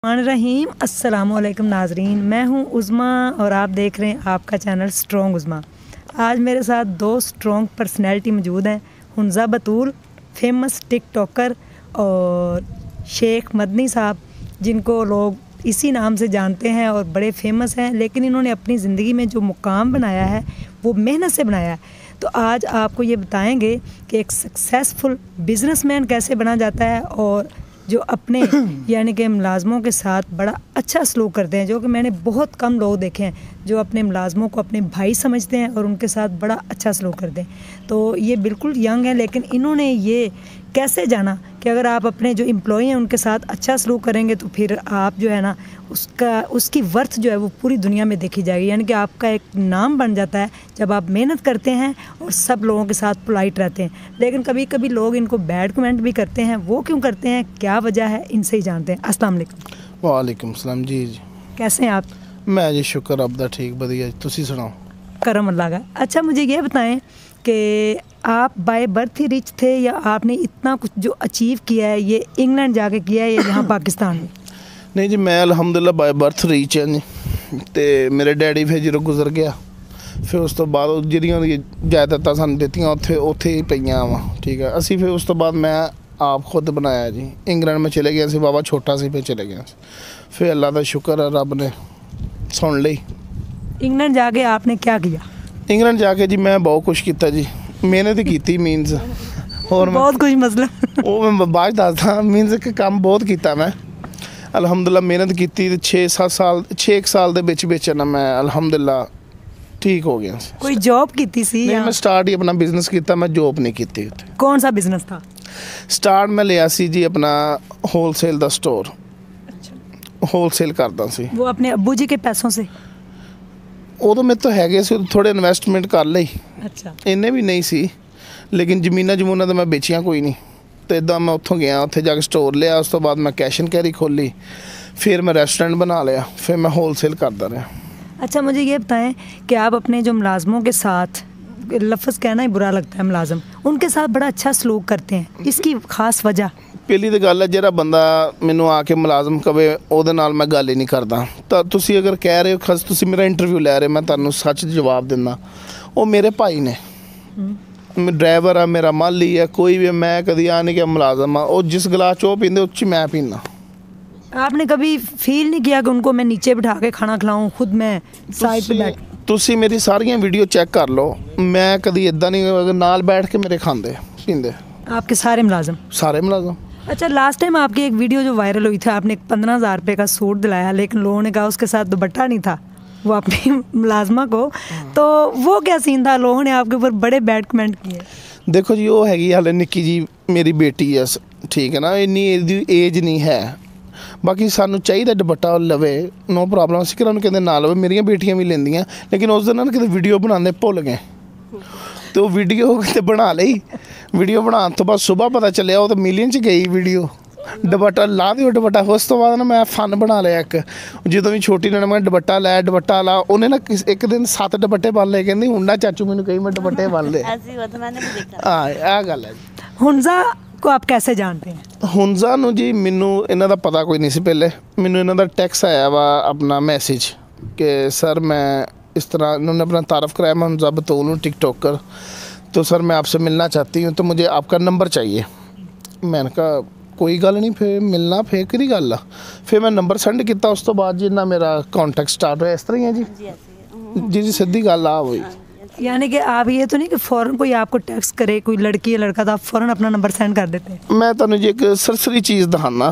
रहीम अस्सलामुअलैकुम नाजरीन, मैं हूं उज़मा और आप देख रहे हैं आपका चैनल स्ट्रॉन्ग उज़मा। आज मेरे साथ दो स्ट्रॉन्ग पर्सनैलिटी मौजूद हैं, हुंजा बतूल फेमस टिकटॉकर और शेख मदनी साहब, जिनको लोग इसी नाम से जानते हैं और बड़े फेमस हैं। लेकिन इन्होंने अपनी ज़िंदगी में जो मुकाम बनाया है वो मेहनत से बनाया है। तो आज आपको ये बताएंगे कि एक सक्सेसफुल बिजनेसमैन कैसे बना जाता है और जो अपने यानी कि मुलाजमों के साथ बड़ा अच्छा सलूक करते हैं, जो कि मैंने बहुत कम लोग देखे हैं जो अपने मुलाजमों को अपने भाई समझते हैं और उनके साथ बड़ा अच्छा सलूक करते हैं। तो ये बिल्कुल यंग है, लेकिन इन्होंने ये कैसे जाना कि अगर आप अपने जो एम्प्लॉय हैं उनके साथ अच्छा सलूक करेंगे तो फिर आप जो है ना उसकी वर्थ जो है वो पूरी दुनिया में देखी जाएगी। यानी कि आपका एक नाम बन जाता है जब आप मेहनत करते हैं और सब लोगों के साथ पोलाइट रहते हैं। लेकिन कभी कभी लोग इनको बैड कमेंट भी करते हैं, वो क्यों करते हैं, क्या वजह है, इनसे ही जानते हैं। अस्सलाम वालेकुम। वालेकुम सलाम। जी जी, कैसे हैं आप? मैं जी शुक्र आपदा ठीक बढ़िया, तुसी सुनाओ? करम अल्लाह का। अच्छा, मुझे ये बताएं कि आप बाय बर्थ ही रिच थे या आपने इतना कुछ जो अचीव किया है ये इंग्लैंड जाके किया है या यहाँ पाकिस्तान में? नहीं जी, मैं अल्हम्दुलिल्लाह बाय बर्थ रिच हैं जी। तो मेरे डैडी फिर जो गुजर गया, फिर उस तो बाद ਜਿਹੜੀਆਂ जायदादां ਸਾਨੂੰ ਦਿੱਤੀਆਂ ਉੱਥੇ ही ਪਈਆਂ ਵਾ। ठीक है, ਅਸੀਂ फिर उस तो बाद मैं आप खुद बनाया जी। इंग्लैंड में चले गया सी, बाबा छोटा सी फिर चले गया। फिर अल्लाह का शुक्र है, रब ने सुन ली। इंग्लैंड जाके आपने क्या किया? इंग्लैंड जाके जी मैं बहुत कुछ किया जी, मेहनत की मीनस और बहुत कुछ मतलब वो मैं बाद दसदा। मीनस कि काम बहुत किया मैं अल्हम्दुलिल्लाह, मेहनत की। 6-7 साल 6 साल दे विच ना मैं अल्हम्दुलिल्लाह ठीक हो गया। कोई जॉब की सी? नहीं, मैं स्टार्ट ही अपना बिजनेस किया, मैं जॉब नहीं की। कौन सा बिजनेस था? स्टार्ट मैं लिया सी जी अपना होलसेल दा स्टोर। अच्छा। होलसेल करदा सी। वो अपने अब्बू जी के पैसों से? उदों मेरे तो है सी, थोड़े इन्वेस्टमेंट कर ली। अच्छा। इन्ने भी नहीं सी, लेकिन जमीना जमूना तो मैं बेचियां कोई नहीं। तो इदा मैं उत्थों गया, उत्थे जाके स्टोर लिया, उस तो बाद मैं कैश एंड कैरी खोली, फिर मैं रेस्टोरेंट बना लिया, फिर मैं होलसेल करता रहा। अच्छा, मुझे ये बताएं कि आप अपने जो मुलाजमों के साथ, लफ्ज़ कहना ही बुरा लगता है मुलाजम, उनके साथ बड़ा अच्छा सलूक करते हैं, इसकी खास वजह? पहली तो गल है, जो बंदा मैनू आके मुलाजम कवे ਉਹਦੇ ਨਾਲ मैं गल ही नहीं करता। तो तुसी अगर कह रहे हो खस तुसी मेरा इंटरव्यू लै रहे, मैं तुहानू सच जवाब दिंदा, वो मेरे भाई ने। ड्राइवर है, मेरा माली है, कोई भी, मैं कभी आ नहीं कि मुलाजम वो जिस गिलास वो पींदे उस मैं पीना। आपने कभी फील नहीं किया कि उनको मैं नीचे बिठा के खाना खिलाऊं, खुद मैं साइड पे बैठ? तुसी मेरी सारियां वीडियो चेक कर लो, मैं कभी इदा नहीं अगर नाल बैठ के मेरे खांदे पींदे। आपके सारे मुलाजम? सारे मुलाजम। अच्छा, लास्ट टाइम आपकी एक वीडियो जो वायरल हुई थी, आपने 15,000 रुपये का सूट दिलाया, लेकिन लोगों ने कहा उसके साथ दुपट्टा नहीं था, वो अपनी मुलाजमा को, तो वो क्या सीन था? लोगों ने आपके ऊपर बड़े बैड कमेंट किए। देखो जी, वो हैगी हाले निक्की जी मेरी बेटी है, ठीक है ना, इन्नी एज नहीं है। बाकी सानू चाहिए दुपट्टा लवे, नो प्रॉब्लम, असीं किहड़ा कहते ना लवे, मेरिया बेटियां भी लेंदियां। लेकिन उस दिन किते वीडियो बनाने भुल गए, तो वीडियो किते बना ली। वीडियो बनाने तो बाद सुबह पता चलिया वो तो मिलियन च गई वीडियो। दुपट्टा ला दिओ दुपट्टा। उस तो बाद ना मैं फन बना लिया एक, जो भी छोटी ने मैं दुपट्टा लै दुपट्टा ला, उन्हें ना एक दिन 7 दुपट्टे बन ले, कहती हुण ना चाचू मैनू कही मैं दुपट्टे बन ले। हाँ, यह गल है। हुंजा को आप कैसे जानते हैं? हुंजा नू जी मैनू इन्हां दा पता कोई नहीं सी पहले। मैनू इन्हां दा टैक्स आया वा अपना मैसेज कि सर मैं इस तरह, इन्होंने अपना तारफ़ कराया, मैं हुंजा बतूल हूँ टिकटॉकर, तो सर मैं आपसे मिलना चाहती हूँ, तो मुझे आपका नंबर चाहिए। मैंने कहा कोई गल नहीं, फिर मिलना, फिर केड़ी गल आ। फिर मैं नंबर सेंड किया, उस तो बाद जिन्ना मेरा कॉन्टैक्ट स्टार्ट होया। इस तरह ही है जी जी सीधी गल आ हुई। यानी कि आप ये तो नहीं कि फ़ौरन कोई आपको टेक्स्ट करे, कोई लड़की या लड़का, तो आप फ़ौरन अपना नंबर सेंड कर देते हैं? मैं तुहानू जी एक सरसरी चीज़ दिखाना,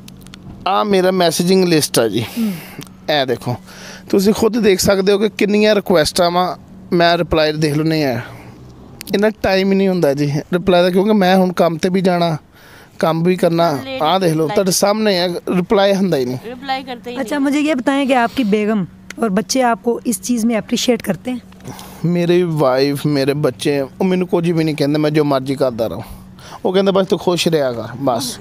आ मेरा मैसेजिंग लिस्ट है जी, ए देखो, तुसी खुद देख सकते हो कि कितनियां रिक्वेस्टां वा, मैं रिप्लाई देख लो नहीं है, इन्ना टाइम ही नहीं होंदा जी रिप्लाई का, क्योंकि मैं हुण काम ते भी जाना, काम भी करना। आ देख लो तुहाडे सामने है, रिप्लाई होंदा ही नहीं, रिप्लाई करते ही। अच्छा, मुझे ये बताएं कि आपकी बेगम और बच्चे आपको इस चीज़ में अप्रिशिएट करते हैं? मेरी वाइफ, मेरे बच्चे, वो मैनू कुछ भी नहीं कहते, मैं जो मर्जी करता रहूँ। वो कहते बस तू खुश रहा कर बस।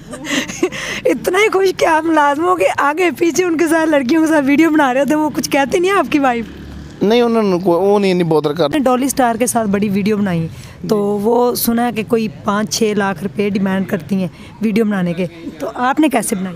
इतना ही खुश कि आप मुलाजमों के आगे पीछे उनके साथ लड़कियों के साथ वीडियो बना रहे थे, वो कुछ कहते नहीं है आपकी वाइफ? नहीं, उन्होंने वो नहीं बॉदर कर। डॉली स्टार के साथ बड़ी वीडियो बनाई, तो वो सुना है कि कोई 5-6 लाख रुपए डिमांड करती हैं वीडियो बनाने के, तो आपने कैसे बनाई?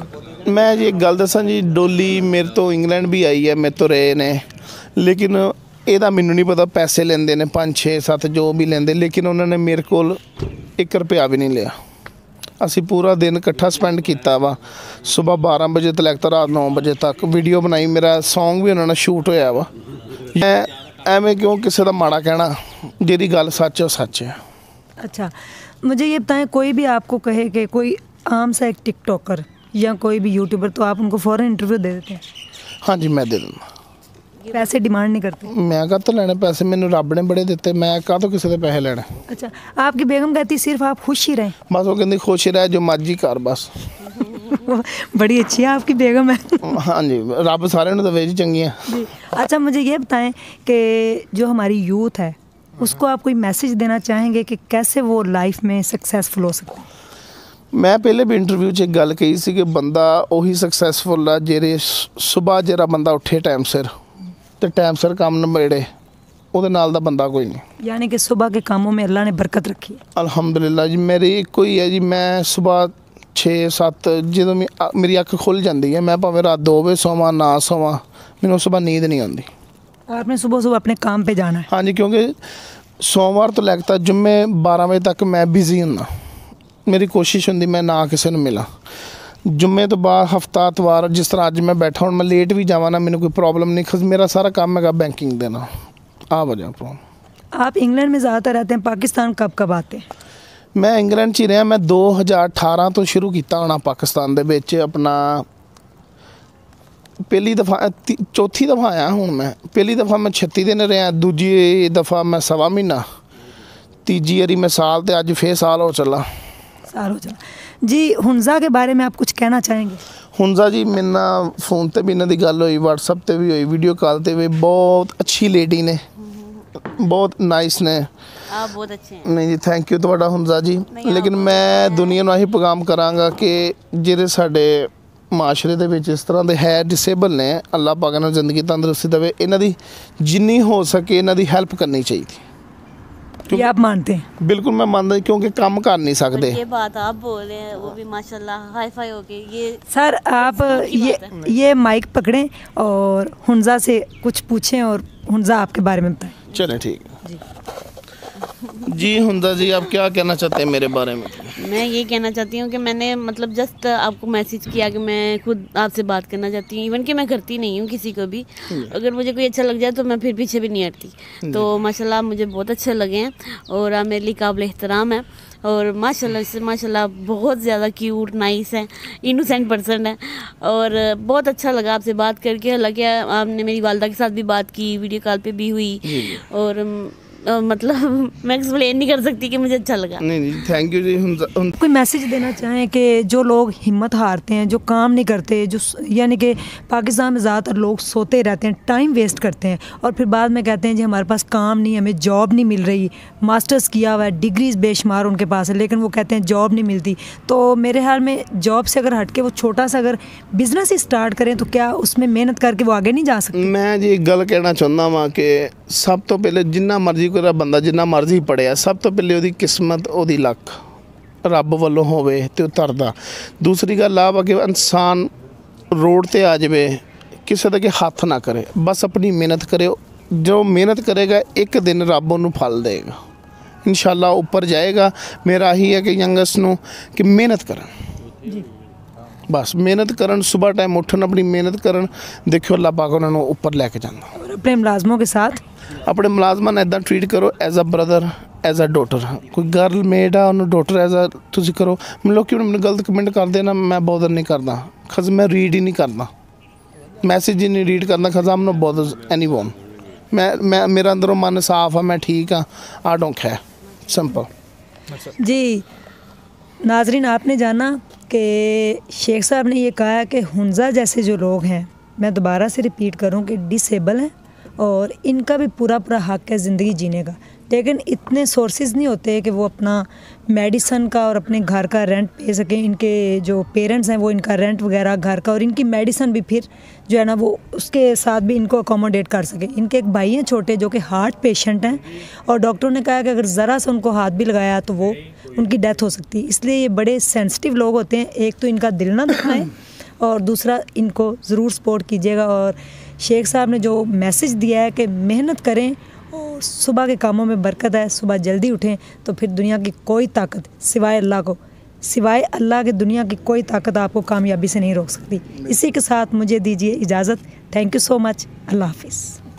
मैं जी एक गल दसां जी, डोली मेरे तो इंग्लैंड भी आई है, मेरे तो रहे ने, लेकिन ਇਹਦਾ ਮੈਨੂੰ नहीं पता पैसे लेंदे ने 5 6 7 जो भी लेंदे, लेकिन उन्होंने मेरे को 1 रुपया भी नहीं लिया। ਅਸੀਂ पूरा दिन इकट्ठा स्पेंड किया वा, सुबह 12 बजे तो लैकर रात 9 बजे तक वीडियो बनाई, मेरा सॉन्ग भी उन्होंने शूट होया वा। मैं एवें क्यों किसी का माड़ा कहना, जिहदी गल सच है वो सच है। अच्छा, मुझे ये बताएं, कोई भी आपको कहे कि कोई आम सा एक टिकटॉकर या कोई भी यूट्यूबर, तो आप उनको फ़ौरन इंटरव्यू दे देते हैं? हाँ जी, मैं दे दूँगा। पैसे डिमांड नहीं करते? मैं कहाँ तो लेने पैसे, मैंने रब ने बड़े दिते, मैं कहाँ तो किसी के पैसे लेने। अच्छा, आपकी बेगम कहती सिर्फ आप खुश ही रहें? बस वो कहती खुश ही रहे, जो मर्जी कर बस। बड़ी अच्छी है आपकी बेगम है। हाँ जी, रब सारे ने दवे जी चंगी है जी। अच्छा, मुझे ये बताएं कि जो हमारी यूथ है उसको आप कोई मैसेज देना चाहेंगे कि कैसे वो लाइफ में सक्सेसफुल हो सकते हैं? मैं पहले भी इंटरव्यू 'ਚ एक गल कही सी कि बंदा ਉਹੀ ਸਕਸੈਸਫੁਲ ਆ ਜਿਹੜੇ ਸੁਬਾਹ ਜਿਹੜਾ ਬੰਦਾ ਉੱਠੇ ਟਾਈਮ ਸਿਰ ਤੇ ਟਾਈਮ ਸਿਰ ਕੰਮ ਨਿਬੇੜੇ, ਉਹਦੇ ਨਾਲ ਦਾ ਬੰਦਾ ਕੋਈ ਨਹੀਂ। यानी कि सुबह के कामों में अल्लाह ने बरकत रखी है। ਅਲਹਮਦੁਲਿਲਾ ਜੀ, ਮੇਰੀ ਇੱਕੋ ਹੀ ਹੈ ਜੀ, ਮੈਂ ਸੁਬਾਹ 6 7 ਜਦੋਂ ਮੇਰੀ ਅੱਖ ਖੁੱਲ ਜਾਂਦੀ ਹੈ, ਮੈਂ ਭਾਵੇਂ ਰਾਤ 2 ਵਜੇ ਸੋਵਾਂ ਨਾ ਸੋਵਾਂ, ਮੈਨੂੰ ਸੁਬਾਹ नींद नहीं आती। आपने सुबह सुबह अपने काम पे जाना है? हाँ जी, क्योंकि सोमवार तो लैकर जुम्मे 12 बजे तक मैं बिजी हूँ। मेरी कोशिश होंगी मैं ना किसी को मिला। जुम्मे तो बाद हफ्ता इतवार, जिस तरह अज मैं बैठा हूँ, मैं लेट भी जावा ना, मैंने कोई प्रॉब्लम नहीं, खस मेरा सारा काम है बैंकिंग देना। आ वजह प्रॉब्लम। आप इंग्लैंड में ज़्यादातर रहते हैं, पाकिस्तान कब कब आते हैं? मैं इंग्लैंड 'ਚ ही रहा। मैं 2018 तो शुरू किया होना पाकिस्तान दे विच अपना, पहली दफ़ा चौथी दफ़ा आया हूँ मैं। पहली दफ़ा मैं 36 दिन रहा, दूजी दफ़ा मैं 1.25 महीना, तीजी बारी मैं साल, तो अज फिर साल हो चला। साल हो चला जी। हुंजा के बारे में आप कुछ कहना चाहेंगे? हुंजा जी, मेरे ना फोन पर भी इन्हों की गल हुई, व्हाट्सएप पर भी हुई, वीडियो कॉल पर भी। बहुत अच्छी लेडी ने, बहुत नाइस ने। आप बहुत अच्छे हैं। नहीं जी, थैंक यू तुहाडा हुंजा जी। लेकिन मैं दुनिया नूं आही पैगाम करांगा कि जिहड़े साडे माशरे दे विच इस तरह दे है डिसेबल ने, अल्लाह पाक इन्हां नूं जिंदगी तंदुरुस्ती देवे, इन्हां दी जिन्नी हो सके इन्हां दी हेल्प करनी चाहिए। ये आप मानते हैं? बिल्कुल मैं मानता, क्योंकि काम कर नहीं सकते। ये बात आप बोल रहे हैं, वो भी माशाल्लाह हाई फाई हो गई। ये सर आप ये माइक पकड़ें और हुंजा से कुछ पूछें और हुंजा आपके बारे में बताएं। चलें, ठीक है जी। हुंजा जी, आप क्या कहना चाहते हैं मेरे बारे में? मैं ये कहना चाहती हूँ कि मैंने मतलब जस्ट आपको मैसेज किया कि मैं खुद आपसे बात करना चाहती हूँ। इवन कि मैं करती नहीं हूँ किसी को भी, अगर मुझे कोई अच्छा लग जाए तो मैं फिर पीछे भी नहीं हटती। तो माशाल्लाह मुझे बहुत अच्छे लगे हैं और आप मेरे लिए काबिल एहतराम है। और माशाल्लाह से माशाल्लाह बहुत ज़्यादा क्यूट, नाइस है, इनोसेंट पर्सन है और बहुत अच्छा लगा आपसे बात करके। हालांकि आपने मेरी वालदा के साथ भी बात की, वीडियो कॉल पे भी हुई और मतलब मैं एक्सप्लेन नहीं कर सकती कि मुझे अच्छा लगा। नहीं, थैंक यू जी। कोई मैसेज देना चाहें कि जो लोग हिम्मत हारते हैं, जो काम नहीं करते, जो यानी कि पाकिस्तान में ज़्यादातर लोग सोते रहते हैं, टाइम वेस्ट करते हैं और फिर बाद में कहते हैं जी हमारे पास काम नहीं, हमें जॉब नहीं मिल रही, मास्टर्स किया हुआ है, डिग्रीज बेशुमार उनके पास है, लेकिन वो कहते हैं जॉब नहीं मिलती। तो मेरे ख्याल में जॉब से अगर हट के वो छोटा सा अगर बिजनेस ही स्टार्ट करें तो क्या उसमें मेहनत करके वो आगे नहीं जा सकते? मैं जी एक गल कहना चाहता वहाँ कि सब तो पहले जिन्ना मर्जी कोई बंदा जिन्ना मर्जी पढ़िया, सब तो पहले ਉਹਦੀ किस्मत ਉਹਦੀ ਲੱਕ ਰੱਬ ਵੱਲੋਂ ਹੋਵੇ ਤੇ ਉਤਰਦਾ। दूसरी गल आ कि इंसान रोड ते आ जाए, किसी के हथ ना करे, बस अपनी मेहनत करे। जो मेहनत करेगा एक दिन रब उन्होंने फल देगा, इंशाल्लाह ऊपर जाएगा। मेरा यही है कि यंगस्ट नूं कि मेहनत करन, बस मेहनत करन, सुबह टाइम उठन, अपनी मेहनत करन, देखियो अल्लाह पाक उन्होंने ऊपर लैके जाना। और अपने मुलाजमों के साथ अपने मुलाजमान इदा ट्रीट करो as a brother, as a daughter. कोई गर्ल मेड आ उन्होंने डॉटर एज अ तुम करो। लोग मैंने गलत कमेंट करते ना, मैं बॉदर नहीं करता, खज मैं रीड ही नहीं करता, मैसेज ही नहीं रीड करता, खजा मैं बॉदर एनी वन। मैं मेरा अंदरों मन साफ है, मैं ठीक हाँ, आई डोंट केयर, सिंपल जी। नाजरीन, आपने जाना कि शेख साहब ने ये कहा है कि हुंजा जैसे जो लोग हैं, मैं दोबारा से रिपीट करूं कि डिसेबल हैं और इनका भी पूरा हक़ है ज़िंदगी जीने का, लेकिन इतने सोर्सेज नहीं होते कि वो अपना मेडिसन का और अपने घर का रेंट पे सकें। इनके जो पेरेंट्स हैं वो इनका रेंट वगैरह घर का और इनकी मेडिसन भी फिर जो है ना वो उसके साथ भी इनको अकोमोडेट कर सकें। इनके एक भाई हैं छोटे जो कि हार्ट पेशेंट हैं और डॉक्टरों ने कहा कि अगर ज़रा सा उनको हाथ भी लगाया तो वो उनकी डेथ हो सकती है। इसलिए ये बड़े सेंसिटिव लोग होते हैं। एक तो इनका दिल ना दुखाएं और दूसरा इनको ज़रूर सपोर्ट कीजिएगा। और शेख साहब ने जो मैसेज दिया है कि मेहनत करें और सुबह के कामों में बरकत है, सुबह जल्दी उठें तो फिर दुनिया की कोई ताकत सिवाय अल्लाह के दुनिया की कोई ताकत आपको कामयाबी से नहीं रोक सकती। इसी के साथ मुझे दीजिए इजाज़त। Thank you so much. अल्लाह हाफिज़।